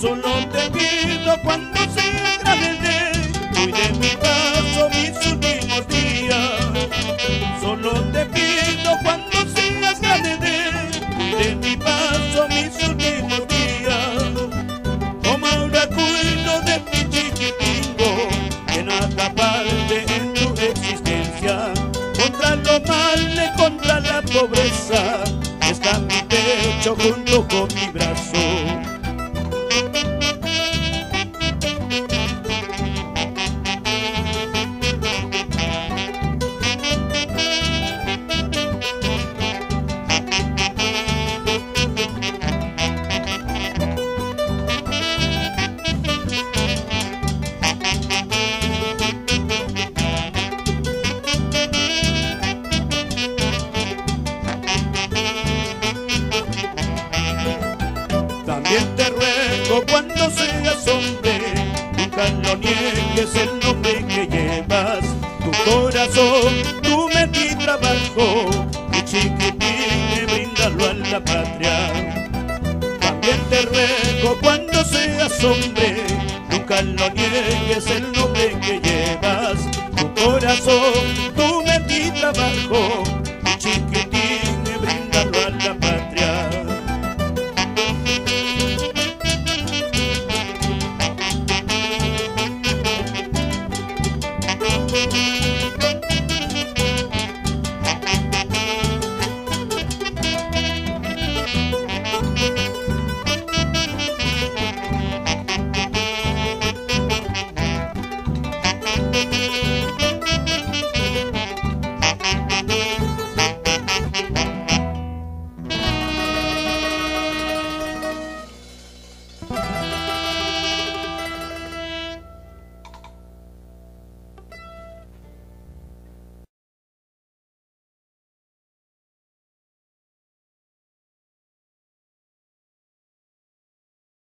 Solo te pido cuando seas grande, cuide mi paso mis últimos días. Solo te pido cuando seas grande, cuide mi paso mis últimos días. Como ahora cuido de mi chiquitingo, que nada parte en tu existencia. Contra lo malo y contra la pobreza, está mi pecho junto con mi brazo. También te ruego cuando seas hombre, nunca lo niegues el nombre que llevas. Tu corazón, tu mente y trabajo, mi chiquitín, bríndalo a la patria. También te ruego cuando seas hombre, nunca lo niegues el nombre que llevas. Tu corazón, tu mente y trabajo, mi chiquitín, bríndalo a la patria.